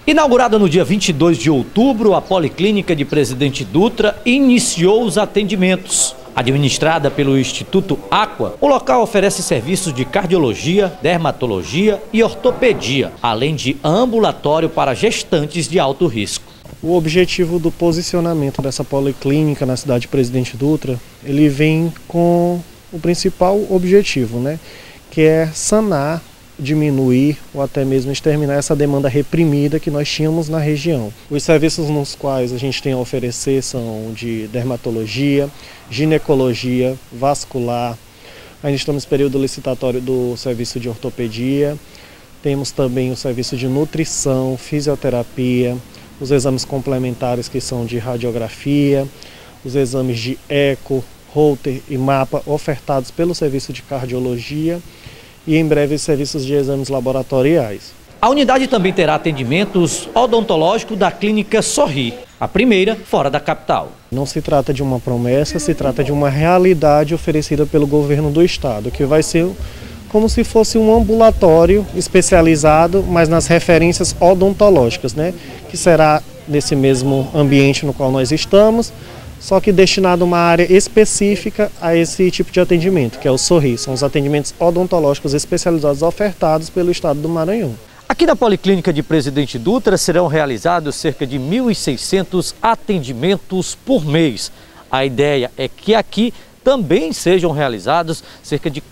Inaugurada no dia 22 de outubro, a Policlínica de Presidente Dutra iniciou os atendimentos. Administrada pelo Instituto Aqua, o local oferece serviços de cardiologia, dermatologia e ortopedia, além de ambulatório para gestantes de alto risco. O objetivo do posicionamento dessa policlínica na cidade de Presidente Dutra, ele vem com o principal objetivo, que é sanar, diminuir ou até mesmo exterminar essa demanda reprimida que nós tínhamos na região. Os serviços nos quais a gente tem a oferecer são de dermatologia, ginecologia, vascular. Ainda estamos no período licitatório do serviço de ortopedia. Temos também o serviço de nutrição, fisioterapia, os exames complementares que são de radiografia, os exames de eco, Holter e mapa ofertados pelo serviço de cardiologia e em breve serviços de exames laboratoriais. A unidade também terá atendimentos odontológicos da clínica Sorri, a primeira fora da capital. Não se trata de uma promessa, se trata de uma realidade oferecida pelo governo do estado, que vai ser como se fosse um ambulatório especializado, mas nas referências odontológicas, que será nesse mesmo ambiente no qual nós estamos, só que destinado a uma área específica a esse tipo de atendimento, que é o Sorri. São os atendimentos odontológicos especializados ofertados pelo estado do Maranhão. Aqui na Policlínica de Presidente Dutra serão realizados cerca de 1.600 atendimentos por mês. A ideia é que aqui também sejam realizados cerca de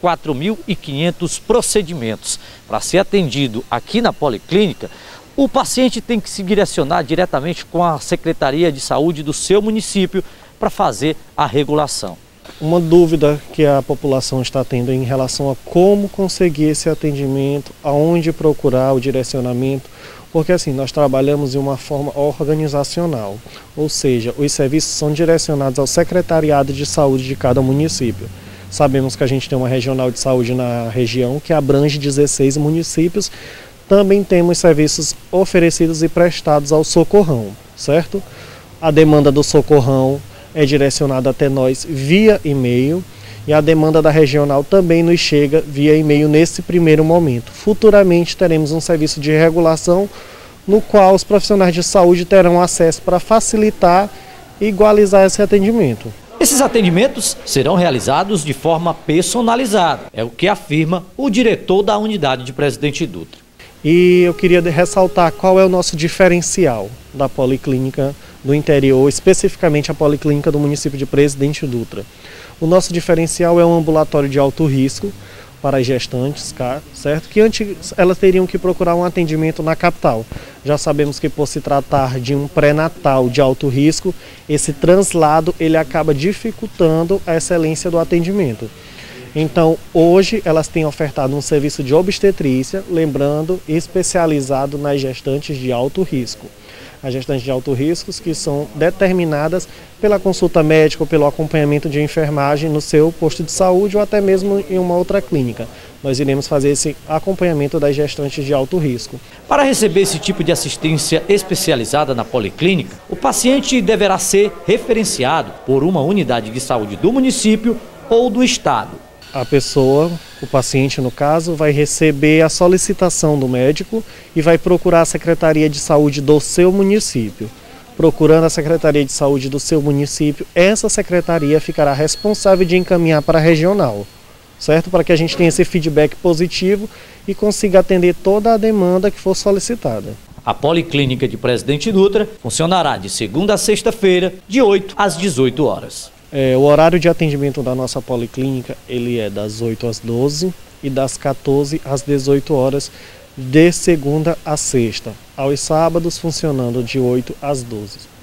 4.500 procedimentos. Para ser atendido aqui na Policlínica, o paciente tem que se direcionar diretamente com a Secretaria de Saúde do seu município para fazer a regulação. Uma dúvida que a população está tendo em relação a como conseguir esse atendimento, aonde procurar o direcionamento, porque assim, nós trabalhamos de uma forma organizacional, ou seja, os serviços são direcionados ao secretariado de saúde de cada município. Sabemos que a gente tem uma regional de saúde na região que abrange 16 municípios. Também temos serviços oferecidos e prestados ao Socorrão, certo? A demanda do Socorrão é direcionada até nós via e-mail e a demanda da regional também nos chega via e-mail nesse primeiro momento. Futuramente teremos um serviço de regulação no qual os profissionais de saúde terão acesso para facilitar e igualizar esse atendimento. Esses atendimentos serão realizados de forma personalizada, é o que afirma o diretor da unidade de Presidente Dutra. E eu queria ressaltar qual é o nosso diferencial da Policlínica do interior, especificamente a Policlínica do município de Presidente Dutra. O nosso diferencial é um ambulatório de alto risco para as gestantes, certo? Que antes elas teriam que procurar um atendimento na capital. Já sabemos que por se tratar de um pré-natal de alto risco, esse translado ele acaba dificultando a excelência do atendimento. Então, hoje elas têm ofertado um serviço de obstetrícia, lembrando, especializado nas gestantes de alto risco. As gestantes de alto risco que são determinadas pela consulta médica ou pelo acompanhamento de enfermagem no seu posto de saúde ou até mesmo em uma outra clínica. Nós iremos fazer esse acompanhamento das gestantes de alto risco. Para receber esse tipo de assistência especializada na Policlínica, o paciente deverá ser referenciado por uma unidade de saúde do município ou do estado. A pessoa, o paciente no caso, vai receber a solicitação do médico e vai procurar a Secretaria de Saúde do seu município. Procurando a Secretaria de Saúde do seu município, essa secretaria ficará responsável de encaminhar para a regional, certo? Para que a gente tenha esse feedback positivo e consiga atender toda a demanda que for solicitada. A Policlínica de Presidente Dutra funcionará de segunda a sexta-feira, de 8 às 18 horas. O horário de atendimento da nossa policlínica ele é das 8 às 12 e das 14 às 18 horas de segunda a sexta. Aos sábados funcionando de 8 às 12.